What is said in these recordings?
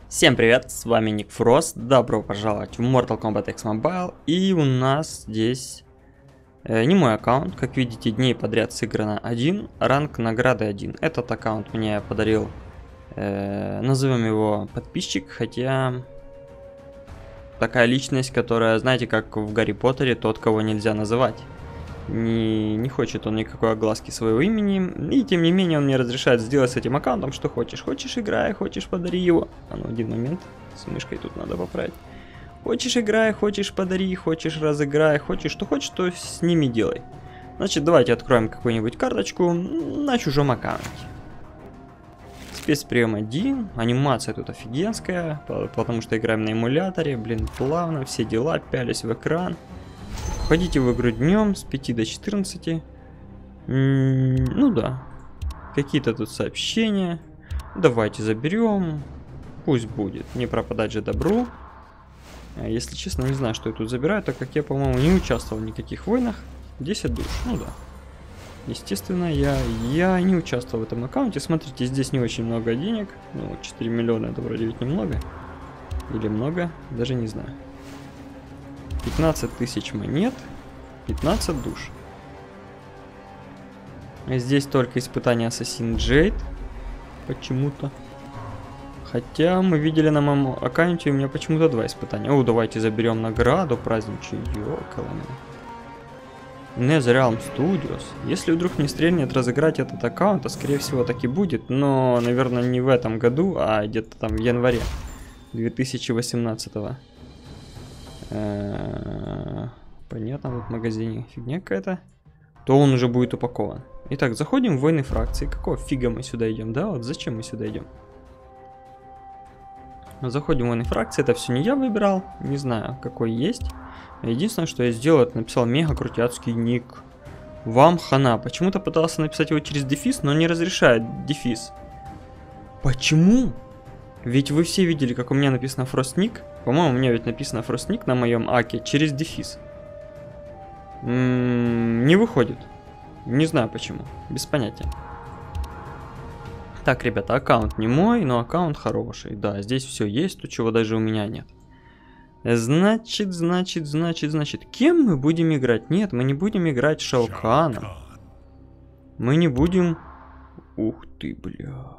Всем привет, с вами Ник Фрост, добро пожаловать в Mortal Kombat X Mobile. И у нас здесь не мой аккаунт, как видите, дней подряд сыграно 1, ранг награды 1. Этот аккаунт мне подарил, назовем его подписчик, хотя такая личность, которая, знаете, как в Гарри Поттере, тот, кого нельзя называть. Не хочет он никакой огласки своего имени, и тем не менее он мне разрешает сделать с этим аккаунтом что хочешь. Хочешь играй, хочешь подари его. А ну, один момент, с мышкой тут надо поправить. Хочешь играй, хочешь подари, хочешь разыграй, хочешь что хочешь, то с ними делай. Значит, давайте откроем какую-нибудь карточку на чужом аккаунте. Спецприем 1, анимация тут офигенская, потому что играем на эмуляторе, блин, плавно, все дела, пялись в экран. Входите в игру днем с 5 до 14. Ну да. Какие-то тут сообщения. Давайте заберем. Пусть будет. Не пропадать же добру. Если честно, не знаю, что я тут забираю, так как я, по-моему, не участвовал в никаких войнах. 10 душ. Ну да. Естественно, я не участвовал в этом аккаунте. Смотрите, здесь не очень много денег. Ну, 4 миллиона это вроде ведь немного. Или много, даже не знаю. 15 тысяч монет, 15 душ. Здесь только испытание Assassin's Jade. Почему-то. Хотя мы видели на моем аккаунте, у меня почему-то 2 испытания. О, давайте заберем награду праздничную. Ёкалами. NetherRealm Studios. Если вдруг не стрельнет разыграть этот аккаунт, то скорее всего так и будет. Но, наверное, не в этом году, а где-то там в январе 2018 -го. Понятно, вот в магазине фигня какая-то. То он уже будет упакован. Итак, заходим в войны фракции. Какого фига мы сюда идем, да? Вот зачем мы сюда идем? Заходим в войны фракции. Это все не я выбирал. Не знаю, какой есть. Единственное, что я сделал, это написал мега крутяцкий ник. Вам хана. Почему-то пытался написать его через дефис, но не разрешает дефис. Почему? Ведь вы все видели, как у меня написано Фростник. По-моему, у меня ведь написано Фростник на моем аке через дефис. Не выходит. Не знаю почему. Без понятия. Так, ребята, аккаунт не мой, но аккаунт хороший. Да, здесь все есть, то чего даже у меня нет. Значит. Кем мы будем играть? Нет, мы не будем играть Шаоканом. Мы не будем... Ух ты, бля.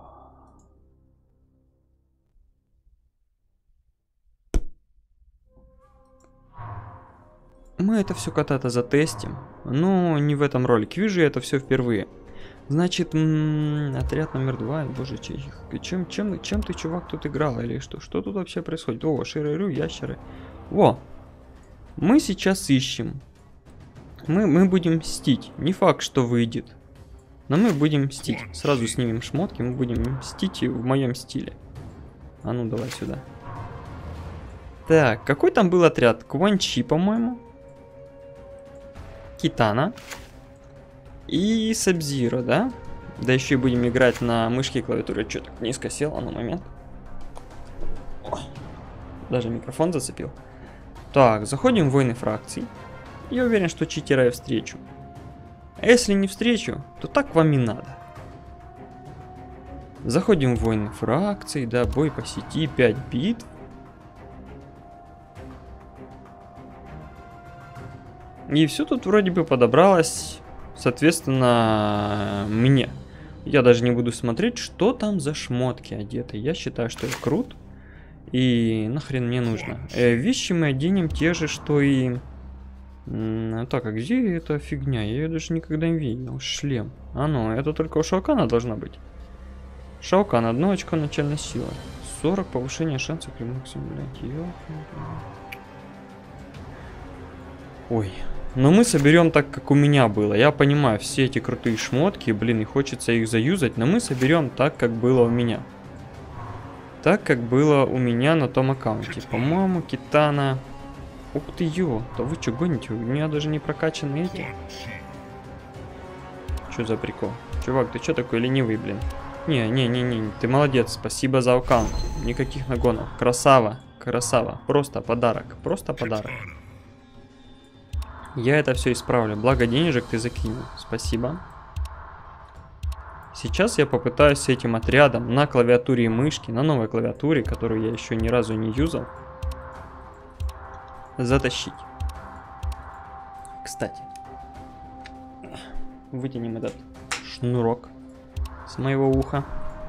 Мы это все когда-то затестим, но не в этом ролике. Вижу я это все впервые. Значит, отряд номер 2, боже, чем ты, чувак, тут играл или что? Что тут вообще происходит? О, ширырю, ящеры. Во, мы сейчас ищем. Мы будем мстить. Не факт, что выйдет, но мы будем мстить. Сразу снимем шмотки, мы будем мстить в моем стиле. А ну, давай сюда. Так, какой там был отряд? Quan Chi, по-моему. Китана и Сабзиро, да? Да еще и будем играть на мышке и клавиатуре. Что так низко сел, а на момент. Ой, даже микрофон зацепил. Так, заходим в войны фракций. Я уверен, что читера я встречу. А если не встречу, то так вам и надо. Заходим в войны фракций, да, бой по сети, 5 битв. И все тут вроде бы подобралось, соответственно, мне. Я даже не буду смотреть, что там за шмотки одеты. Я считаю, что я крут. И нахрен мне нужно. Вещи мы оденем те же, что и... Так, а где эта фигня? Я ее даже никогда не видел. Шлем. А ну, это только у Шаокана должна быть. Шаокан, 1 очко начальной силы. 40 повышения шансов при максимуме. Ой. Но мы соберем так, как у меня было. Я понимаю, все эти крутые шмотки, блин, и хочется их заюзать, но мы соберем так, как было у меня. Так, как было у меня на том аккаунте. По-моему, Китана... Ух ты, ё, да вы что гоните? У меня даже не прокачаны эти. Что за прикол? Чувак, ты что такой ленивый, блин? Не, ты молодец, спасибо за аккаунт. Никаких нагонов. Красава, красава. Просто подарок, просто подарок. Я это все исправлю. Благо денежек ты закинул. Спасибо. Сейчас я попытаюсь с этим отрядом на клавиатуре и мышке, на новой клавиатуре, которую я еще ни разу не юзал, затащить. Кстати, вытянем этот шнурок с моего уха.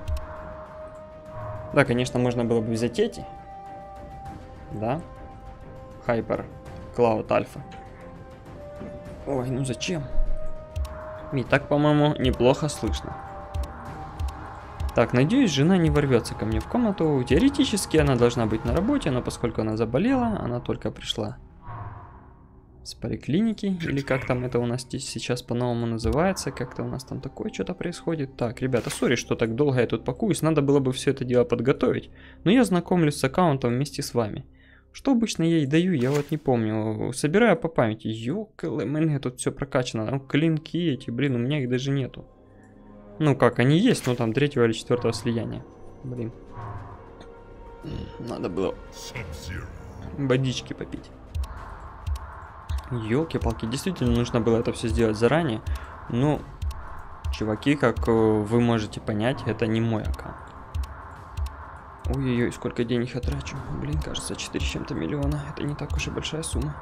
Да, конечно, можно было бы взять эти. Да. Hyper Cloud Alpha. Ой, ну зачем? И так, по-моему, неплохо слышно. Так, надеюсь, жена не ворвется ко мне в комнату. Теоретически она должна быть на работе, но поскольку она заболела, она только пришла с поликлиники, или как там это у нас здесь сейчас по-новому называется, как-то у нас там такое что-то происходит. Так, ребята, сори, что так долго я тут пакуюсь, надо было бы все это дело подготовить, но я знакомлюсь с аккаунтом вместе с вами. Что обычно я и даю, я вот не помню, собираю по памяти. Ёкалы, мне тут все прокачано, клинки эти, блин, у меня их даже нету. Ну как, они есть, но там 3-го или 4-го слияния. Блин. Надо было водички попить. Ёлки-палки, действительно нужно было это все сделать заранее. Ну, чуваки, как вы можете понять, это не мой аккаунт. Ой-ой-ой, сколько денег я трачу. Блин, кажется, 4 с чем-то миллиона. Это не так уж и большая сумма.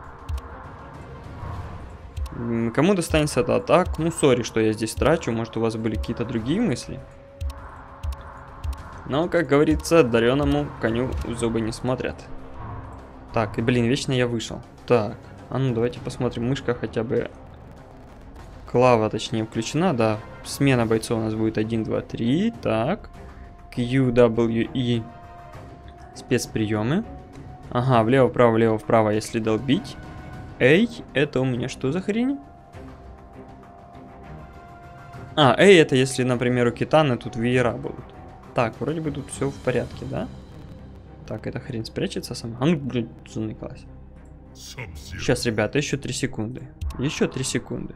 Кому достанется это так? Ну, сори, что я здесь трачу. Может, у вас были какие-то другие мысли? Но, как говорится, дареному коню зубы не смотрят. Так, и, блин, вечно я вышел. Так, а ну, давайте посмотрим. Мышка хотя бы... Клава, точнее, включена, да. Смена бойцов у нас будет 1, 2, 3. Так. Q, W, E. Спецприемы. Ага, влево, вправо, если долбить. Эй, это у меня что за хрень? А, эй, это если, например, у Китаны тут веера будут. Так, вроде бы тут все в порядке, да? Так, эта хрень спрячется сама. А ну, блин, заныкалась. Сейчас, ребята, еще 3 секунды. Еще 3 секунды.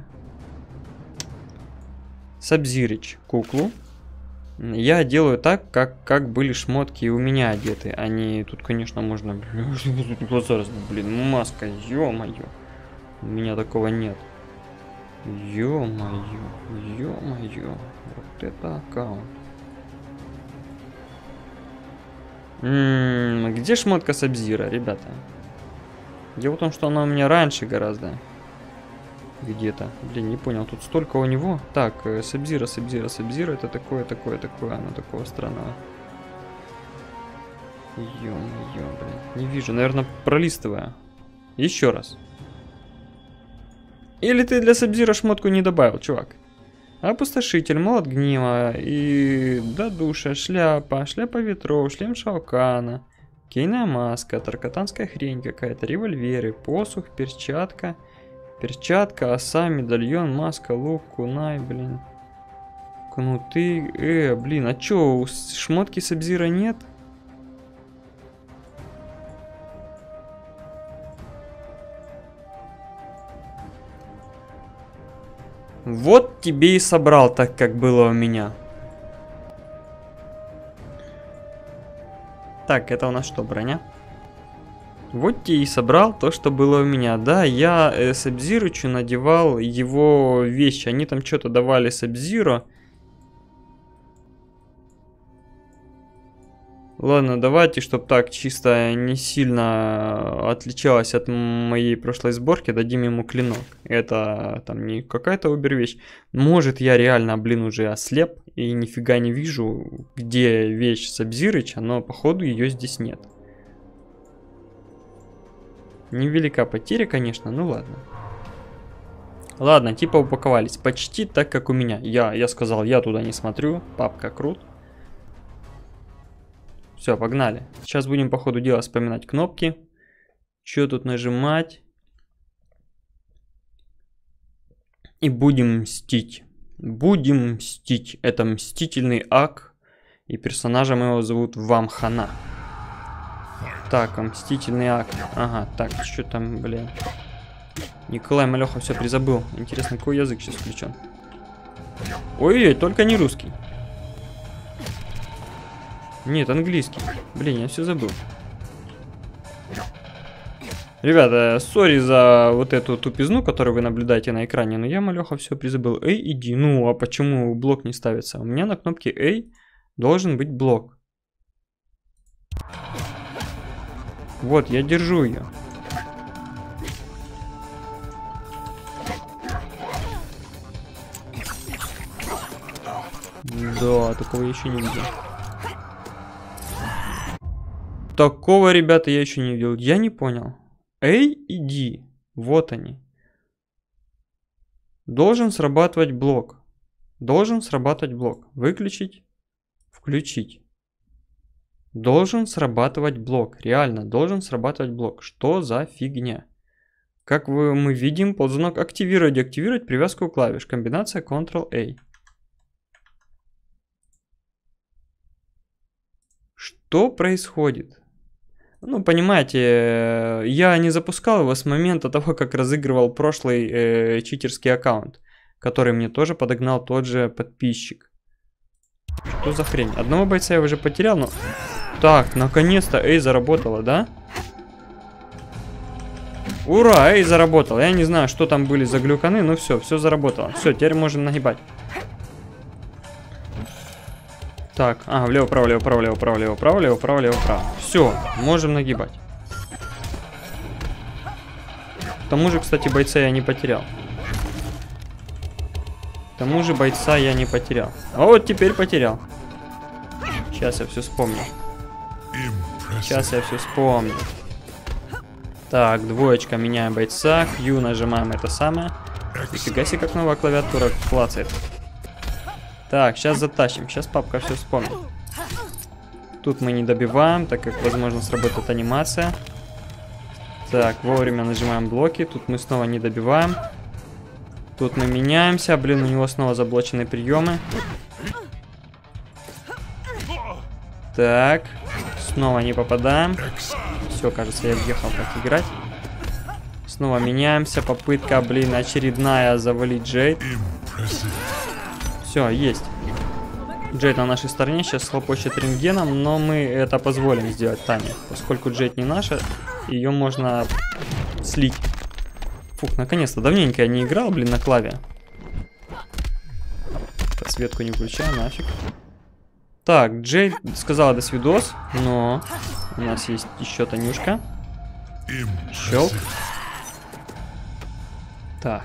Сабзирич куклу. Я делаю так, как были шмотки у меня одеты. Они тут, конечно, можно... Глаза, блин, маска, ё-моё. У меня такого нет. Ё-моё, ё-моё. Вот это аккаунт. Где шмотка Сабзира, ребята? Дело в том, что она у меня раньше гораздо. Где-то. Блин, не понял, тут столько у него. Так, Сабзира, это такое, она такого странного. Ё-моё, блин. Не вижу, наверное, пролистывая. Еще раз. Или ты для Сабзира шмотку не добавил, чувак? Опустошитель, молот гнева и до душа, шляпа ветров, шлем Шаокана, кейная маска, таркатанская хрень какая-то, револьверы, посох, перчатка, оса, медальон, маска, лук, кунай, блин. Кнуты, блин, а чё, у шмотки Сабзира нет? Вот тебе и собрал так, как было у меня. Так, это у нас что, броня? Вот тебе и собрал то, что было у меня. Да, я Сабзирычу надевал его вещи. Они там что-то давали Сабзиру. Ладно, давайте, чтобы так чисто не сильно отличалось от моей прошлой сборки, дадим ему клинок. Это там не какая-то убер-вещь. Может, я реально, блин, уже ослеп и нифига не вижу, где вещь Сабзирыча, но походу ее здесь нет. Невелика потеря, конечно, ну ладно. Ладно, типа упаковались. Почти так, как у меня. Я сказал, я туда не смотрю. Папка крут. Все, погнали. Сейчас будем по ходу дела вспоминать кнопки. Что тут нажимать? И будем мстить. Будем мстить. Это мстительный ак. И персонажем его зовут Вам Хана. Так, мстительный ак. Ага, так, что там, блин. Николай Малеха все призабыл. Интересно, какой язык сейчас включен? Ой-ой, только не русский. Нет, английский. Блин, я все забыл. Ребята, сори за вот эту тупизну, которую вы наблюдаете на экране, но я, малеха, все призабыл. Эй, иди. Ну, а почему блок не ставится? У меня на кнопке A должен быть блок. Вот, я держу ее. Да, такого я еще не видел. Такого, ребята, я еще не видел. Я не понял. Эй, иди. Вот они. Должен срабатывать блок. Должен срабатывать блок. Выключить. Включить. Должен срабатывать блок. Реально, должен срабатывать блок. Что за фигня? Как мы видим, ползунок активировать. Активировать привязку клавиш. Комбинация Ctrl-A. Что происходит? Ну, понимаете, я не запускал его с момента того, как разыгрывал прошлый читерский аккаунт, который мне тоже подогнал тот же подписчик. Что за хрень? Одного бойца я уже потерял, но... Так, наконец-то Эй заработала, да? Ура, Эй заработал. Я не знаю, что там были за глюканы, но все заработало. Все, теперь можем нагибать. Так, влево, право, лево, право, лево, право, лево, право, лево, право, лево, право. Все, можем нагибать. К тому же, кстати, бойца я не потерял. К тому же бойца я не потерял. А вот теперь потерял. Сейчас я все вспомню. Сейчас я все вспомню. Так, двоечка, меняем бойца. Q нажимаем это самое. Нифига себе, как новая клавиатура клацает. Так, сейчас затащим. Сейчас папка все вспомнит. Тут мы не добиваем, так как, возможно, сработает анимация. Так, вовремя нажимаем блоки. Тут мы снова не добиваем. Тут мы меняемся. Блин, у него снова заблоченные приемы. Так, снова не попадаем. Все, кажется, я въехал, как играть. Снова меняемся. Попытка, блин, очередная завалить Джейд. Все, есть. Джейд на нашей стороне, сейчас хлопочет рентгеном, но мы это позволим сделать Тане. Поскольку Джейд не наша, ее можно слить. Фух, наконец-то. Давненько я не играл, блин, на клаве. Подсветку не включаю, нафиг. Так, Джейд сказала до свидос, но у нас есть еще Танюшка. Щелк. Так.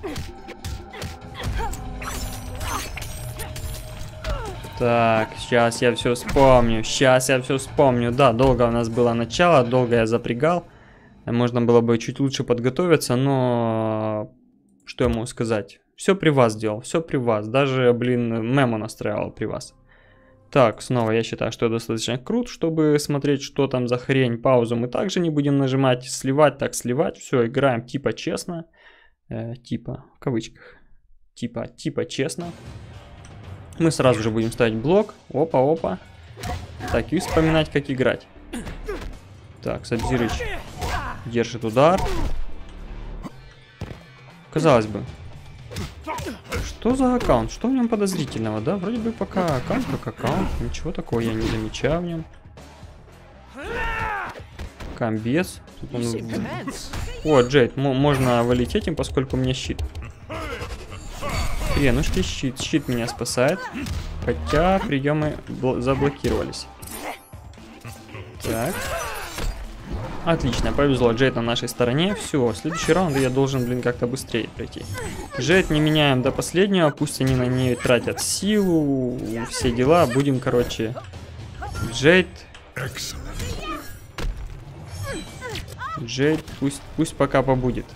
Так, сейчас я все вспомню. Сейчас я все вспомню. Да, долго у нас было начало, долго я запрягал. Можно было бы чуть лучше подготовиться, но... Что я могу сказать? Все при вас делал, все при вас. Даже, блин, мему настраивал при вас. Так, снова я считаю, что я достаточно крут, чтобы смотреть, что там за хрень. Паузу мы также не будем нажимать. Сливать, так сливать. Все, играем типа честно. Типа, в кавычках. Типа честно. Мы сразу же будем ставить блок. Опа. Так, и вспоминать, как играть. Так, Сабзирыч держит удар. Казалось бы. Что за аккаунт? Что в нем подозрительного, да? Вроде бы пока аккаунт как аккаунт. Ничего такого я не замечаю в нем. Комбез. Он... О, Джейд, можно валить этим, поскольку у меня щит. Хренушки, щит меня спасает. Хотя приемы заблокировались. Так. Отлично, повезло. Джейд на нашей стороне. Все, следующий раунд я должен, блин, как-то быстрее пройти. Джейд не меняем до последнего. Пусть они на ней тратят силу. Все дела. Будем, короче... Джейд, пусть пока побудет.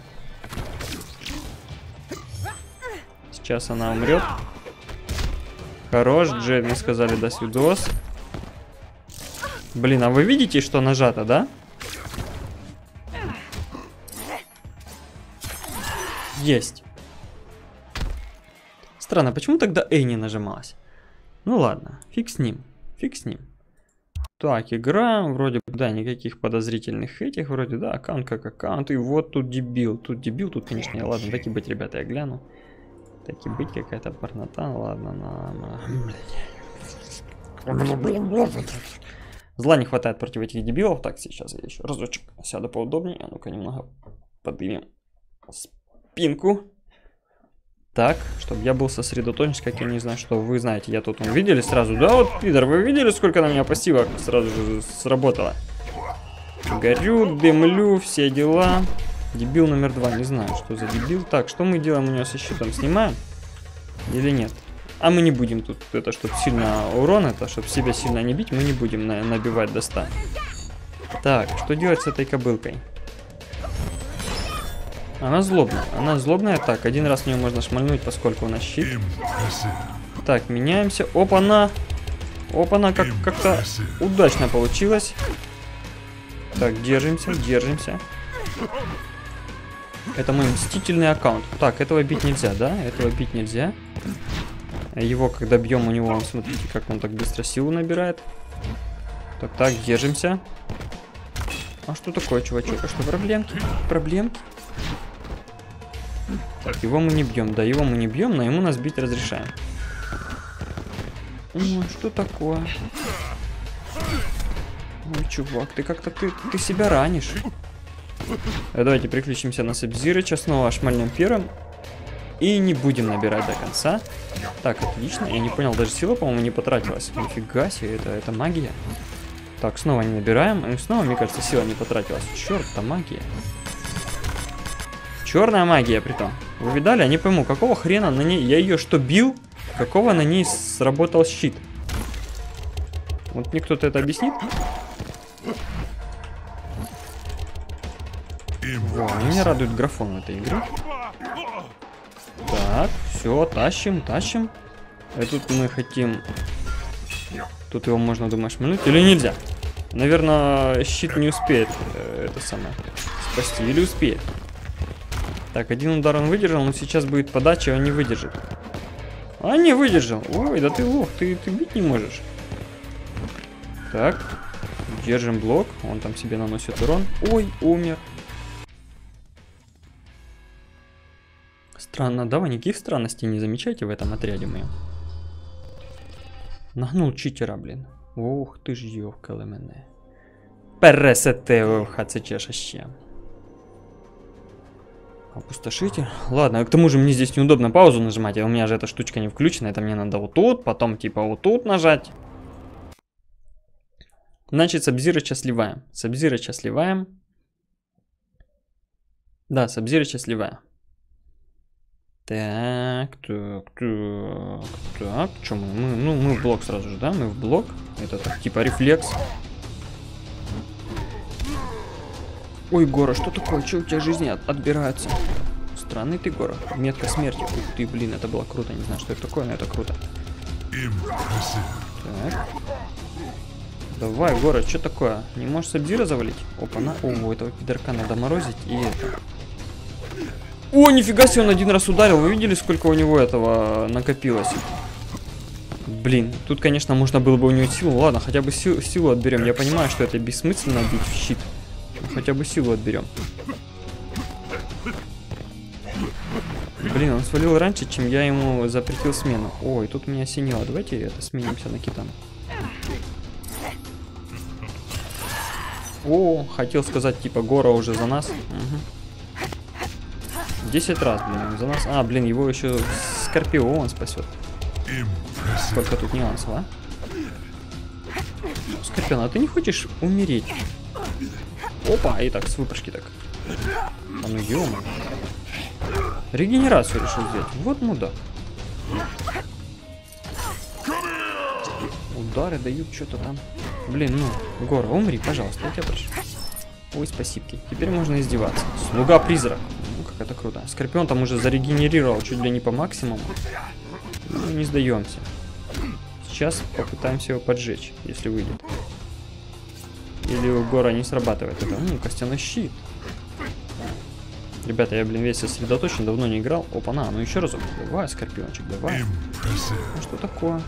Сейчас она умрет. Хорош, Джейд, мы сказали до свидос. Блин, а вы видите, что нажато, да? Есть. Странно, почему тогда A не нажималась? Ну ладно, фиг с ним. Так, играем, вроде бы, да, никаких подозрительных этих, вроде, да, аккаунт как аккаунт. И вот тут дебил, тут, конечно, ладно, так и быть, ребята, я гляну. Так и быть, какая-то порнота, ладно, Зла не хватает против этих дебилов. Так, сейчас я еще разочек сяду поудобнее. А ну-ка немного поднимем спинку. Так, чтобы я был сосредоточен, как я не знаю, что вы знаете. Я тут, видели сразу? Да, вот, пидор, вы видели, сколько на меня пассива сразу же сработало? Горю, дымлю, все дела. Дебил номер 2, не знаю, что за дебил. Так, что мы делаем у него со щитом? Снимаем? Или нет? А мы не будем тут, это чтобы сильно урон, это чтобы себя сильно не бить, мы не будем набивать до 100. Так, что делать с этой кобылкой? Она злобная. Так, один раз в нее можно шмальнуть, поскольку у нас щит. Так, меняемся. Опа-на! Опа-на, как-то удачно получилось. Так, держимся. Это мой мстительный аккаунт. Так, этого бить нельзя, да? Этого бить нельзя. Его, когда бьем у него, смотрите, как он так быстро силу набирает. Так, держимся. А что такое, чувачок? А что, проблемки? Так, его мы не бьем, да, его мы не бьем, но ему нас бить разрешаем. Ой, что такое? Ой, чувак, ты как-то, ты себя ранишь. Давайте переключимся на Сабзирыча, снова шмальнем первым. И не будем набирать до конца. Так, отлично, я не понял, даже сила, по-моему, не потратилась. Нифига себе, это магия. Так, снова не набираем, и снова, мне кажется, сила не потратилась. Черт, это магия. Черная магия, притом. Вы видали? Я не пойму, какого хрена на ней... Я ее что, бил? Какого на ней сработал щит? Вот мне кто-то это объяснит? Во, меня радует графон этой игры. Так, все, тащим. И тут мы хотим... Тут его можно, думаешь, шмальнуть или нельзя? Наверное, щит не успеет это самое спасти. Или успеет? Так, один удар он выдержал, но сейчас будет подача, он не выдержит. А, не выдержал. Ой, да ты лох, ты бить не можешь. Так, держим блок. Он там себе наносит урон. Ой, умер. Странно, да, вы никаких странностей не замечаете в этом отряде моем? Нагнул читера, блин. Ух ты ж ёвкали мене. Пересете, хацечешаще. Опустошитель. Ладно, к тому же мне здесь неудобно паузу нажимать, а у меня же эта штучка не включена. Это мне надо вот тут, потом типа вот тут нажать. Значит, Сабзирыча сливаем. Да, Сабзирыча сливаем. Так. Что мы в блок сразу же, да? Мы в блок. Это так, типа рефлекс. Ой, Гора, что такое? Че у тебя жизни отбираются? Странный ты, Гора. Метка смерти. Ух ты, блин, это было круто. Не знаю, что это такое, но это круто. Так. Давай, Гора, что такое? Не можешь Сабзира завалить? Опа-на. О, этого пидорка надо морозить. И это... О, нифига себе, он один раз ударил. Вы видели, сколько у него этого накопилось? Блин, тут, конечно, можно было бы у него силу. Ладно, хотя бы силу отберем. Я понимаю, что это бессмысленно бить в щит. Но хотя бы силу отберем. Блин, он свалил раньше, чем я ему запретил смену. Ой, тут меня осенило. Давайте это сменимся на Китана. О, хотел сказать, типа, Гора уже за нас. Угу. 10 раз, блин, за нас. А, блин, его еще Скорпион спасет. Сколько тут нюансов, а? Скорпион, а ты не хочешь умереть? Опа, и так, с выпрыжки так. А ну ё-моё. Регенерацию решил взять. Вот мудак. Удары дают что-то там. Блин, ну, Гора, умри, пожалуйста, я тебя прошу. Ой, спасибки. Теперь можно издеваться. Слуга-призрак. Ну, как это круто. Скорпион там уже зарегенерировал чуть ли не по максимуму. Ну, не сдаемся. Сейчас попытаемся его поджечь, если выйдет. Или у Гора не срабатывает это. Ну, костяной щит. Ребята, я, блин, весь сосредоточен, давно не играл. Опа-на, ну еще разок. Давай, Скорпиончик, давай. Ну, что такое?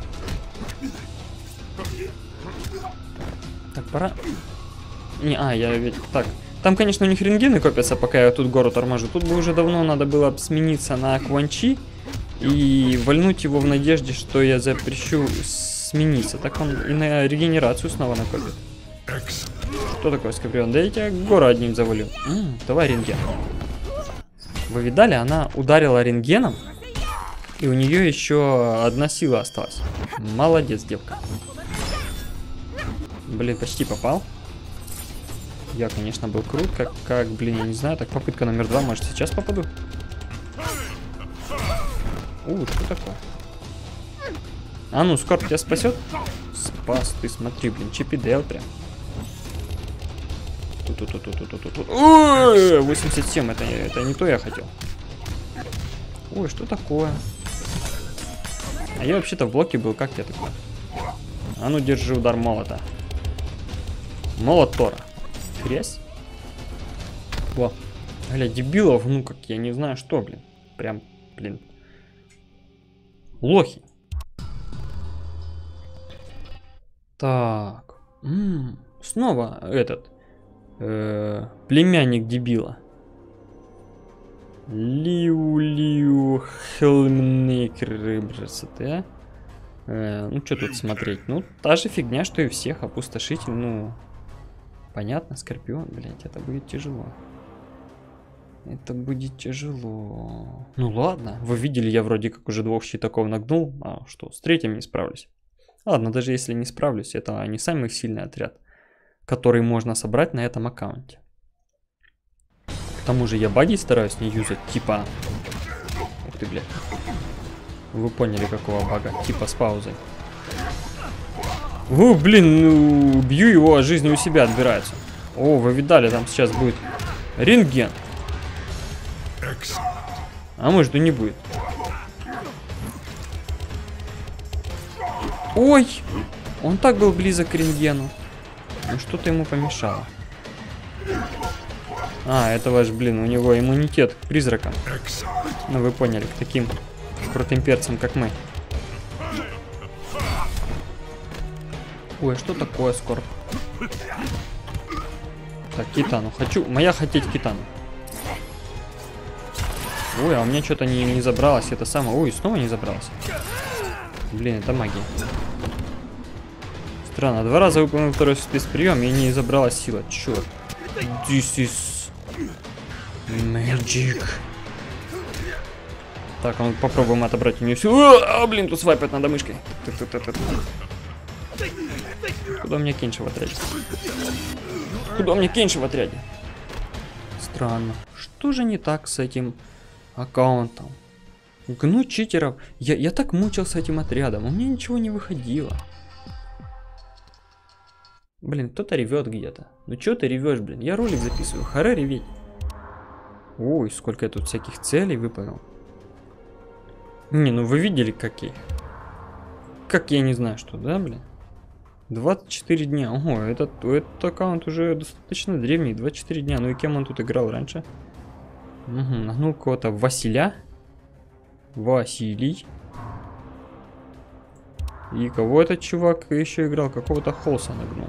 Так, пора... Не, я ведь... Так, там, конечно, у них рентгены копятся, пока я тут Гору торможу. Тут бы уже давно надо было смениться на Кван Чи и вальнуть его в надежде, что я запрещу смениться, так он и на регенерацию снова накопит. Что такое, Скорпион? Да я тебя гору одним завалю. Давай рентген. Вы видали, она ударила рентгеном, и у нее еще одна сила осталась. Молодец, девка. Блин, почти попал. Я, конечно, был крут, как, блин, я не знаю. Так, попытка номер 2, может, сейчас попаду? Что такое? А ну, Скорп тебя спасет? Спас, ты смотри, блин, Чипидейл прям. 87, это не то я хотел. Ой, что такое? А я вообще-то в блоке был, как я такой? А ну, держи удар молота. Молот Тора. Хрясь. Во. Гля, дебилов, ну как, я не знаю что, блин. Прям, блин. Лохи. Так. Снова этот. Племянник дебила. Лиу Хелмнекер, красота. Ну, что тут смотреть? Ну, та же фигня, что и всех. Опустошитель, ну... Понятно, Скорпион, блядь, это будет тяжело. Это будет тяжело. Ну, ладно. Вы видели, я вроде как уже 2 щитаков нагнул. А что, с 3-м не справлюсь. Ладно, даже если не справлюсь, это не самый сильный отряд, который можно собрать на этом аккаунте. К тому же я баги стараюсь не юзать, типа... Ух ты, блядь. Вы поняли, какого бага. Типа с паузой. О, блин, ну, бью его, а жизни у себя отбирается. О, вы видали, там сейчас будет рентген. А может и не будет. Ой, он так был близок к рентгену. Ну что-то ему помешало. А, это ваш, блин, у него иммунитет к призракам. Ну вы поняли, к таким крутым перцам, как мы. Ой, что такое, Скорп? Так, Китану. Хочу. Моя хотеть Китану. Ой, а у меня что-то не забралось. Это самое. Ой, снова не забралось. Блин, это магия. Странно. 2 раза выполнил второй спецприем и не забралась сила. Черт. This is magic. Так, а ну попробуем отобрать у нее силу. Блин, тут свайпать надо мышкой. Куда мне Кенши в отряде? Куда мне Кенши в отряде? Странно. Что же не так с этим аккаунтом? Гну читеров. Я так мучился этим отрядом. У меня ничего не выходило. Блин, кто-то ревет где-то. Ну чё ты ревешь, блин? Я ролик записываю. Харе реветь. Ой, сколько я тут всяких целей выполнил. Не, ну вы видели какие? Как я не знаю что, да, блин? 24 дня. Ого, этот аккаунт уже достаточно древний. 24 дня. Ну и кем он тут играл раньше? Угу, нагнул кого-то Василя. Василий. И кого этот чувак еще играл? Какого-то Холса нагнул.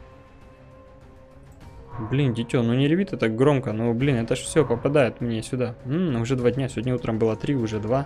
Блин, дитё, ну не реви ты так громко. Ну блин, это ж все попадает мне сюда. Уже 2 дня. Сегодня утром было 3, уже 2.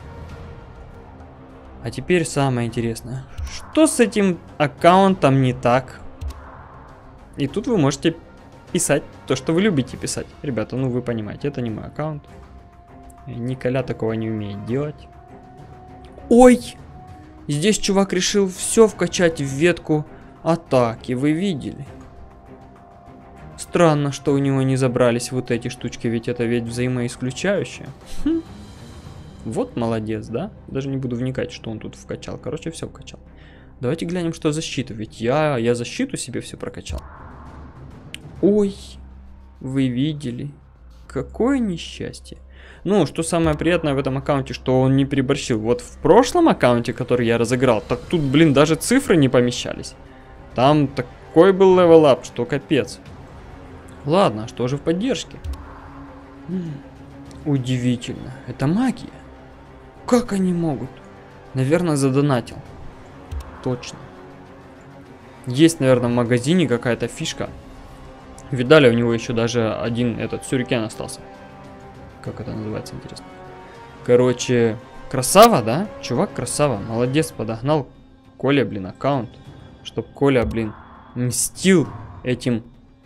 А теперь самое интересное. Что с этим аккаунтом не так? И тут вы можете писать то, что вы любите писать. Ребята, ну вы понимаете, это не мой аккаунт. Николя такого не умеет делать. Ой! Здесь чувак решил все вкачать в ветку атаки. Вы видели? Странно, что у него не забрались вот эти штучки, ведь это ведь взаимоисключающее. Вот молодец, да? Даже не буду вникать, что он тут вкачал. Короче, все вкачал. Давайте глянем, что защита. Ведь я защиту себе все прокачал. Ой, вы видели? Какое несчастье. Ну, что самое приятное в этом аккаунте, что он не переборщил. Вот в прошлом аккаунте, который я разыграл, так тут, блин, даже цифры не помещались. Там такой был левелап, что капец. Ладно, что же в поддержке? Удивительно. Это магия. Как они могут? Наверное, задонатил. Точно. Есть, наверное, в магазине какая-то фишка. Видали, у него еще даже один этот сюрикен остался. Как это называется, интересно? Короче, красава, да? Чувак красава. Молодец, подогнал Коля, блин, аккаунт. Чтоб Коля, блин, мстил этим...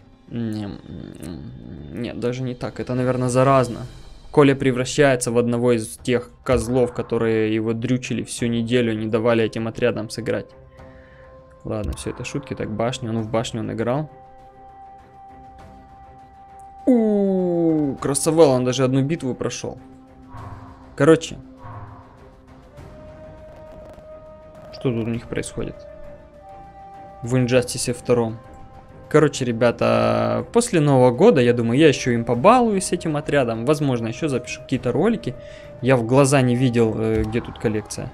Нет, даже не так. Это, наверное, заразно. Коля превращается в одного из тех козлов, которые его дрючили всю неделю, не давали этим отрядам сыграть. Ладно, все это шутки. Так, башню. Ну, в башню он играл. Красавел, он даже одну битву прошел. Короче. Что тут у них происходит? В Injustice 2. Короче, ребята, после Нового года, я думаю, я еще им побалуюсь этим отрядом. Возможно, еще запишу какие-то ролики. Я в глаза не видел, где тут коллекция.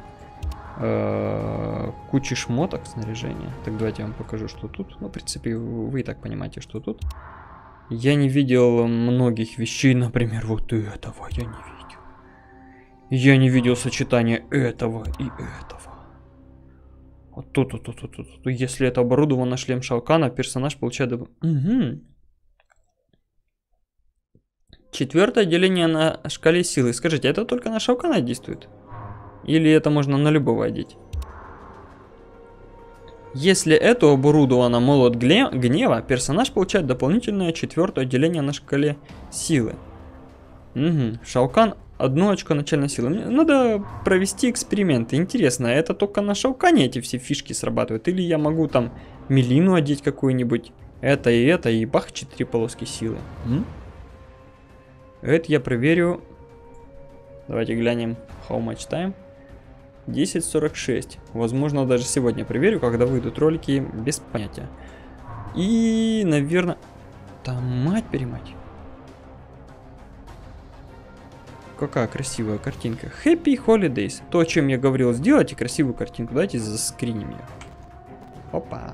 Куча шмоток, снаряжения. Так, давайте я вам покажу, что тут. Ну, в принципе, вы и так понимаете, что тут. Я не видел многих вещей, например, вот этого я не видел. Я не видел сочетания этого и этого. Вот тут. Если это оборудовано шлем Шаукана, персонаж получает... Угу. 4-е деление на шкале силы. Скажите, это только на Шаукана действует? Или это можно на любого одеть? Если это оборудовано молот гнева, персонаж получает дополнительное 4-е деление на шкале силы. Угу. Шаукан 1 очко начальной силы. Мне надо провести эксперименты. Интересно, это только на Шаукане эти все фишки срабатывают? Или я могу там Мелину одеть какую-нибудь? Это, и бах, 4 полоски силы. Это я проверю. Давайте глянем. How much time? 10:46. Возможно, даже сегодня проверю, когда выйдут ролики, без понятия. И, наверное... Там мать-перемать. Какая красивая картинка. Happy Holidays. То, о чем я говорил, сделайте красивую картинку. Давайте заскриним ее. Опа.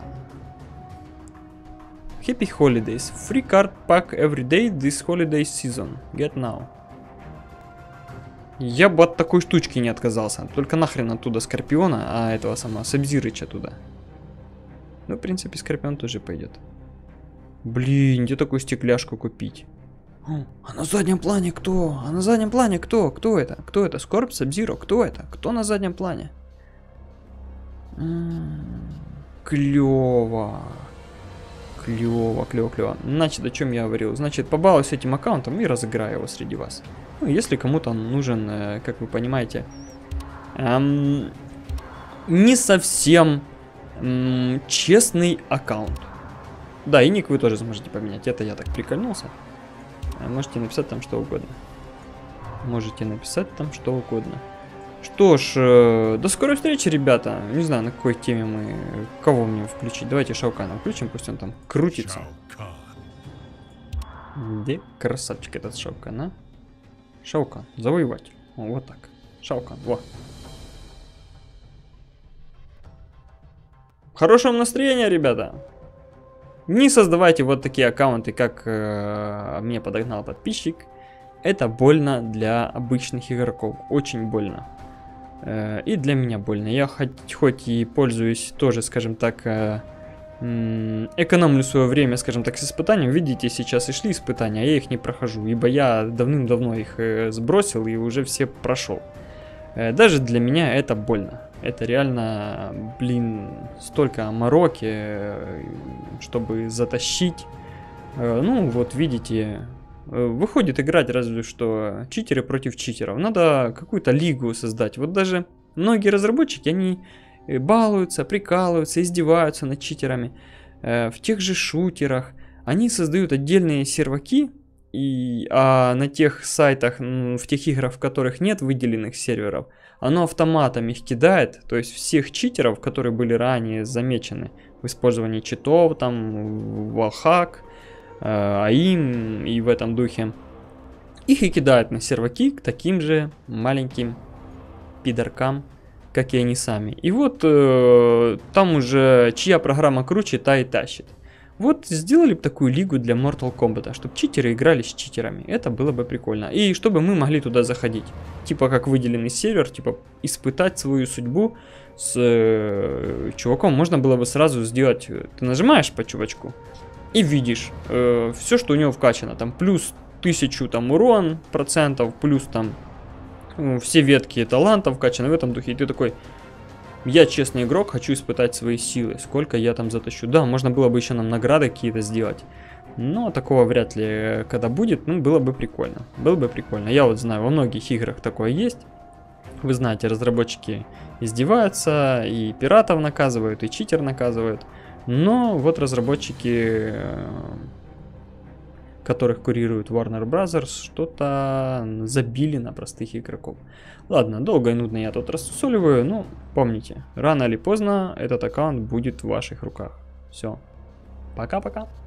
Happy Holidays. Free card pack every day this holiday season. Get now. Я бы от такой штучки не отказался. Только нахрен оттуда Скорпиона, а этого самого Сабзирыча туда. Ну, в принципе, Скорпион тоже пойдет. Блин, где такую стекляшку купить? А на заднем плане кто? А на заднем плане кто? Кто это? Кто это? Скорб, Сабзиро? Кто это? Кто на заднем плане? Клево. Клево. Значит, о чем я говорил? Значит, побалуюсь этим аккаунтом и разыграю его среди вас. Ну, если кому-то нужен, как вы понимаете, не совсем честный аккаунт. Да, и ник вы тоже сможете поменять. Это я так прикольнулся. Можете написать там что угодно. Что ж, до скорой встречи, ребята. Не знаю, на какой теме мы... Кого мне включить? Давайте Шаукана включим, пусть он там крутится. Где красавчик этот Шаукан, а? Шаукан, завоеватель. О, вот так. Шаукан, во. Хорошего настроения, ребята. Не создавайте вот такие аккаунты, как мне подогнал подписчик. Это больно для обычных игроков. Очень больно. И для меня больно. Я хоть и пользуюсь тоже, скажем так, экономлю свое время, скажем так, с испытанием. Видите, сейчас и шли испытания, а я их не прохожу. Ибо я давным-давно их сбросил и уже все прошел. Даже для меня это больно. Это реально, блин, столько мороки, чтобы затащить. Ну, вот видите, выходит играть разве что читеры против читеров. Надо какую-то лигу создать. Вот даже многие разработчики, они балуются, прикалываются, издеваются над читерами. В тех же шутерах они создают отдельные серваки. А на тех сайтах, в тех играх, в которых нет выделенных серверов, оно автоматом их кидает, то есть всех читеров, которые были ранее замечены в использовании читов, там, валхак, АИМ и в этом духе, их и кидают на серваки к таким же маленьким пидоркам, как и они сами. И вот там уже чья программа круче, та и тащит. Вот сделали бы такую лигу для Mortal Kombat, чтобы читеры играли с читерами. Это было бы прикольно. И чтобы мы могли туда заходить. Типа как выделенный сервер, типа испытать свою судьбу с чуваком. Можно было бы сразу сделать... Ты нажимаешь по чувачку и видишь все, что у него вкачано. Там плюс 1000 там урон процентов, плюс там все ветки талантов вкачаны в этом духе. И ты такой... Я честный игрок, хочу испытать свои силы. Сколько я там затащу. Да, можно было бы еще нам награды какие-то сделать. Но такого вряд ли когда будет. Ну, было бы прикольно. Было бы прикольно. Я вот знаю, во многих играх такое есть. Вы знаете, разработчики издеваются, и пиратов наказывают, и читер наказывают. Но вот разработчики, которых курирует Warner Bros., что-то забили на простых игроков. Ладно, долго и нудно я тут рассусоливаю, но помните, рано или поздно этот аккаунт будет в ваших руках. Все, пока-пока.